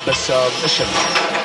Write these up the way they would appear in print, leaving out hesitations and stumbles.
بسام الشمري.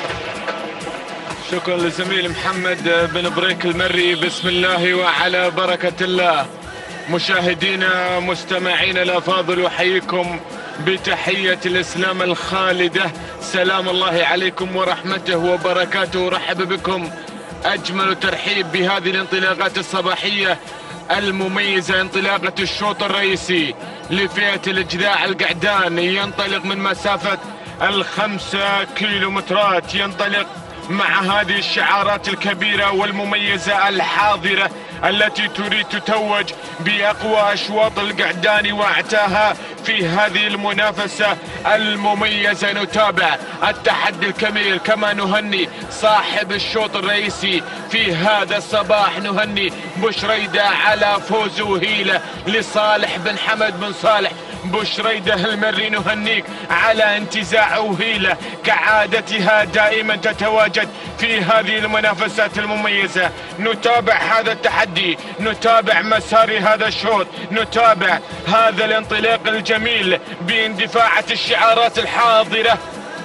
شكرا لزميل محمد بن بريك المري. بسم الله وعلى بركة الله. مشاهدينا مستمعينا الأفاضل، أحييكم بتحية الإسلام الخالدة. سلام الله عليكم ورحمته وبركاته. رحب بكم أجمل ترحيب بهذه الانطلاقات الصباحية المميزة، انطلاقة الشوط الرئيسي لفئة الإجذاع القعدان. ينطلق من مسافة 5 كيلومترات، ينطلق مع هذه الشعارات الكبيرة والمميزة الحاضرة التي تريد تتوج بأقوى أشواط القعدان وأعتاها في هذه المنافسة المميزة. نتابع التحدي الكبير، كما نهني صاحب الشوط الرئيسي في هذا الصباح. نهني بشريدة على فوز وهيلة لصالح بن حمد بن صالح. بشريدة المري نهنيك على انتزاع وهيلة كعادتها دائما تتواجد في هذه المنافسات المميزة. نتابع هذا التحدي، نتابع مسار هذا الشوط، نتابع هذا الانطلاق الجميل باندفاعة الشعارات الحاضرة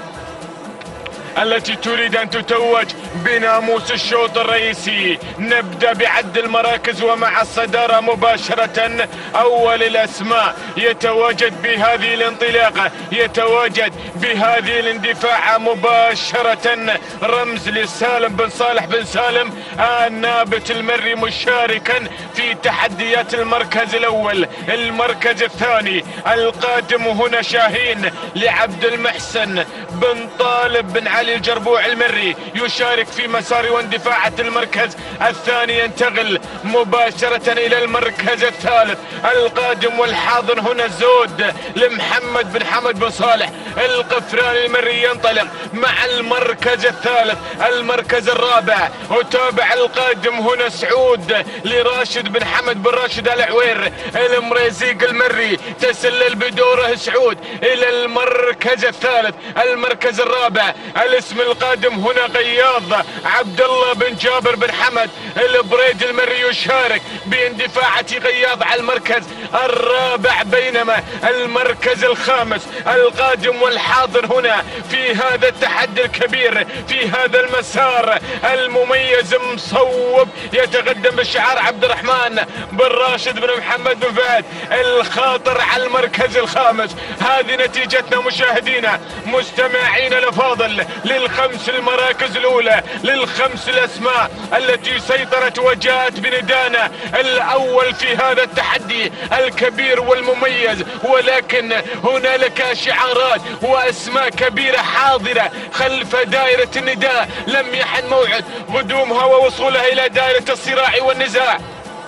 التي تريد أن تتوج بناموس الشوط الرئيسي. نبدأ بعد المراكز ومع الصدارة مباشرة. أول الأسماء يتواجد بهذه الانطلاقة، يتواجد بهذه الاندفاع مباشرة رمز لسالم بن صالح بن سالم النابت المري، مشاركا في تحديات المركز الأول. المركز الثاني القادم هنا شاهين لعبد المحسن بن طالب بن علي الجربوع المري، يشارك في مسار واندفاعة المركز الثاني. ينتقل مباشرة إلى المركز الثالث. القادم والحاضر هنا الزود لمحمد بن حمد بن صالح القفراني المري، ينطلق مع المركز الثالث. المركز الرابع وتابع القادم هنا سعود لراشد بن حمد بن راشد العوير المريزيق المري، تسلل بدوره سعود إلى المركز الثالث. المركز الرابع الاسم القادم هنا غياض عبد الله بن جابر بن حمد البريد المري، يشارك باندفاعة غياض على المركز الرابع. بينما المركز الخامس القادم والحاضر هنا في هذا التحدي الكبير، في هذا المسار المميز، مصوب يتقدم بشعار عبد الرحمن بن راشد بن محمد بن فهد الخاطر على المركز الخامس. هذه نتيجتنا مشاهدينا مستمعين الافاضل للخمس المراكز الاولى، للخمس الاسماء التي سيطرت وجاءت بندانا الاول في هذا التحدي الكبير والمميز. ولكن هنالك شعارات واسماء كبيرة حاضرة خلف دائرة النداء، لم يحن موعد قدومها ووصولها الى دائرة الصراع والنزاع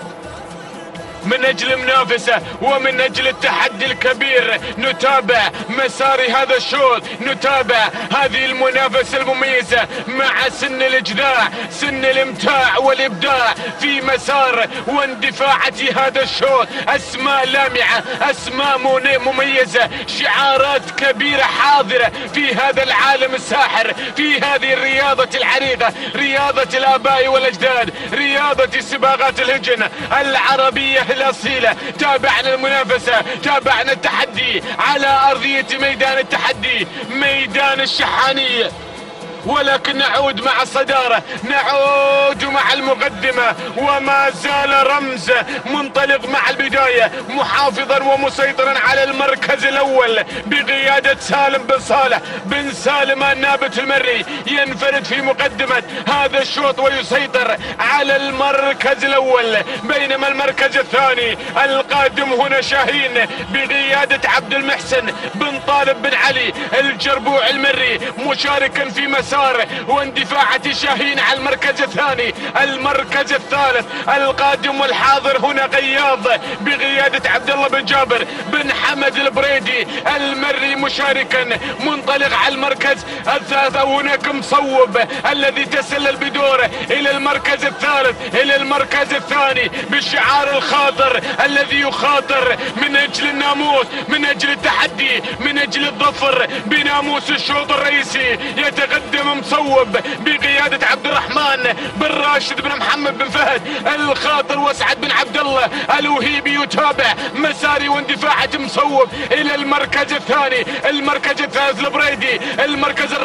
من اجل المنافسة ومن اجل التحدي الكبير. نتابع مسار هذا الشوط، نتابع هذه المنافسة المميزة مع سن الاجذاع، سن الامتاع والابداع في مسار واندفاعة هذا الشوط. اسماء لامعة، اسماء مميزة، شعارات كبيرة حاضرة في هذا العالم الساحر، في هذه الرياضة العريقة، رياضة الاباء والاجداد، رياضة سباقات الهجن العربية الأصيلة. تابعنا المنافسة، تابعنا التحدي على أرضية ميدان التحدي، ميدان الشحانية. ولكن نعود مع الصدارة، نعود مع المقدمة، وما زال رمز منطلق مع البداية، محافظا ومسيطرا على المركز الأول بقيادة سالم بن صالح بن سالم النابت المري. ينفرد في مقدمة هذا الشوط ويسيطر على المركز الأول. بينما المركز الثاني القادم هنا شاهين بقيادة عبد المحسن بن طالب بن علي الجربوع المري، مشاركا في مسار واندفاعة شاهين على المركز الثاني. المركز الثالث القادم والحاضر هنا غياض بقيادة عبد الله بن جابر بن حمد البريدي المري، مشاركا منطلق على المركز الثالث. هناك مصوب الذي تسلل بدوره الى المركز الثالث، الى المركز الثاني بالشعار الخاطر الذي يخاطر من اجل الناموس، من اجل التحدي، من اجل الظفر بناموس الشوط الرئيسي. يتقدم مصوب بقيادة عبد الرحمن بن راشد بن محمد بن فهد الخاطر وسعد بن عبد الله الوهيبي، يتابع مساري واندفاعة مصوب الى المركز الثاني. المركز الثالث البريدي، المركز الرابع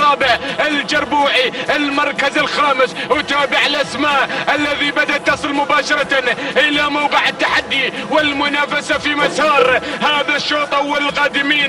الرابع الجربوعي المركز الخامس. وتابع الاسماء الذي بدأت تصل مباشرة الى موقع التحدي والمنافسة في مسار هذا الشوط. اول القادمين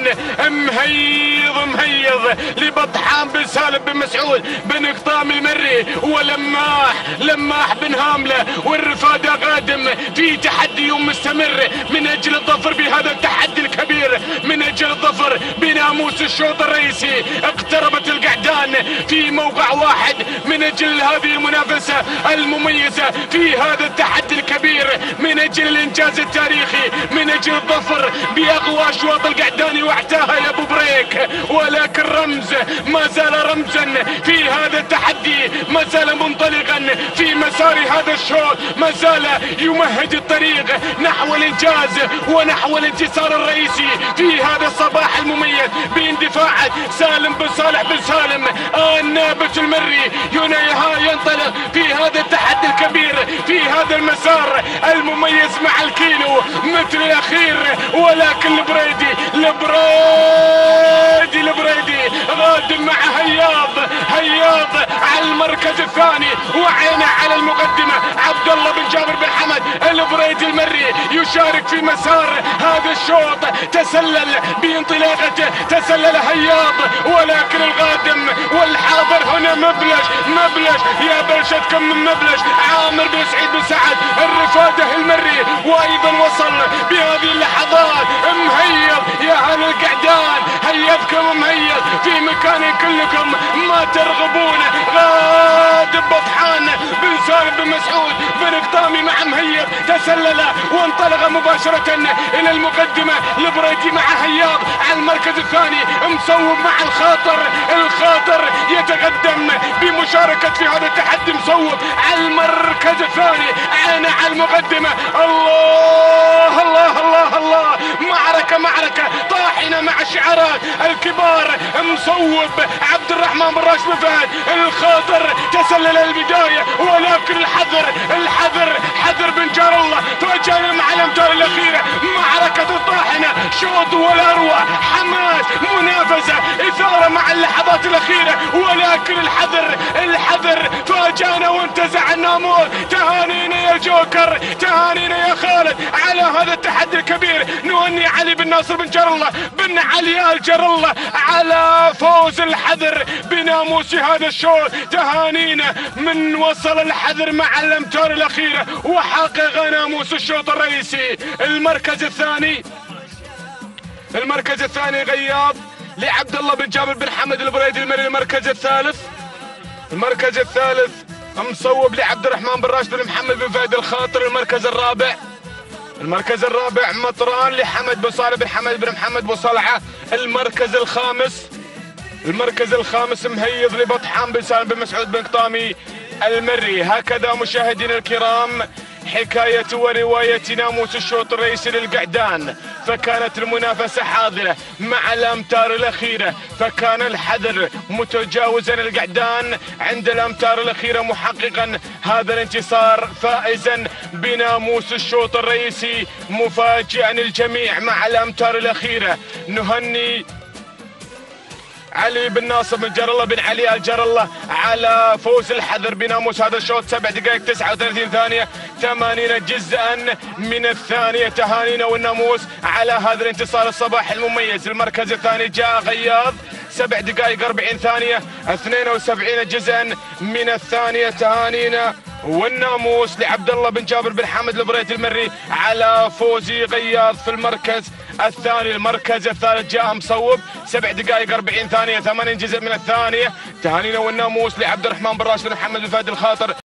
مهيض لبطحان بن سالم بن مسعود بن قطام المري ولماح بن هاملة، والرفادة قادم في تحدي مستمر من اجل الظفر بهذا التحدي الكبير، من اجل الظفر بناموس الشوط الرئيسي. اقتربت القعدان في موقع واحد من اجل هذه المنافسة المميزة في هذا التحدي الكبير، من اجل الانجاز التاريخي، من اجل الظفر باقوى اشواط القعدان واعتاها يا ابو بريك. ولكن رمز ما زال رمزا في هذا التحدي، ما زال منطلقا في مسار هذا الشوط، ما زال يمهد الطريق نحو الانجاز ونحو الانتصار الرئيسي في هذا الصباح المميز باندفاع سالم بن صالح بن سالم النابت المري. ينطلق في هذا التحدي الكبير في هذا المسار المميز مع الكيلو مثل الاخير. ولكن البريدي غادم مع هياض على المركز الثاني، وعينه على المقدمة عبد الله بن جابر بن حمد. البريدي المري يشارك في مسار هذا الشوط، تسلل بانطلاقته، تسلل هياض، ولكن القادم والحاضر هنا مبلش يا بلشتكم من مبلش عامر بن سعيد بن سعد الرفاده المري. وايضا وصل بهذه اللحظات مهيض يا اهل القعدان، هيضكم مهيض في مكان كلكم ما ترغبون. غادم بطحان بن سالم بن مسعود بن قطامي مع مهيض تسلل وانطلق مباشرة الى المقدمة. البريدي مع هياض على المركز الثاني، مصوب مع الخاطر يتقدم بمشاركة في هذا التحدي، مصوب على المركز الثاني، عينه على المقدمة. الله معركة طاحنة مع الشعارات الكبار. مصوب عبد الرحمن بن راشد بن فهد، الخاطر تسلل البداية، ولكن الحذر بن جار الله فاجأنا مع الامتار الاخيرة. معركة طاحنة، شوط ولا اروع، حماس، منافسة، اثارة مع اللحظات الاخيرة، ولكن الحذر فاجأنا وانتزع الناموس. تهانينا يا جوكر، تهانينا يا خالد على هذا التحدي الكبير. نهني علي بن ناصر بن جار الله بن علي الجار الله على فوز الحذر بناموس هذا الشوط. تهانينا من وصل الحذر مع الامتار الاخيرة وحقق ناموس الشوط الرئيسي. المركز الثاني غياض لعبد الله بن جابر بن حمد البريدي المري. المركز الثالث مصوب لعبد الرحمن بن راشد بن محمد بن فهد الخاطر. المركز الرابع مطران لحمد بن صالح بن حمد بن محمد بن صلعة. المركز الخامس مهيض لبطحان بن سالم بن مسعود بن قطامي المري. هكذا مشاهدينا الكرام حكاية ورواية ناموس الشوط الرئيسي للقعدان. فكانت المنافسة حاضرة مع الأمتار الأخيرة، فكان الحذر متجاوزا القعدان عند الأمتار الأخيرة، محققا هذا الانتصار، فائزا بناموس الشوط الرئيسي، مفاجئا الجميع مع الأمتار الأخيرة. نهني علي بن ناصر بن جار الله بن علي الجار الله على فوز الحذر بناموس هذا الشوط. 7 دقائق 39 ثانية 80 جزءا من الثانية. تهانينا والناموس على هذا الانتصار الصباح المميز. المركز الثاني جاء غياض 7 دقائق 40 ثانية 72 جزءا من الثانية. تهانينا والناموس لعبد الله بن جابر بن حمد البريدي المري على فوز غياض في المركز الثاني. المركز الثالث جاء مصوب 7 دقائق 40 ثانية 80 جزء من الثانية. تهانينا والناموس لعبد الرحمن بن راشد بن محمد بن فهد الخاطر.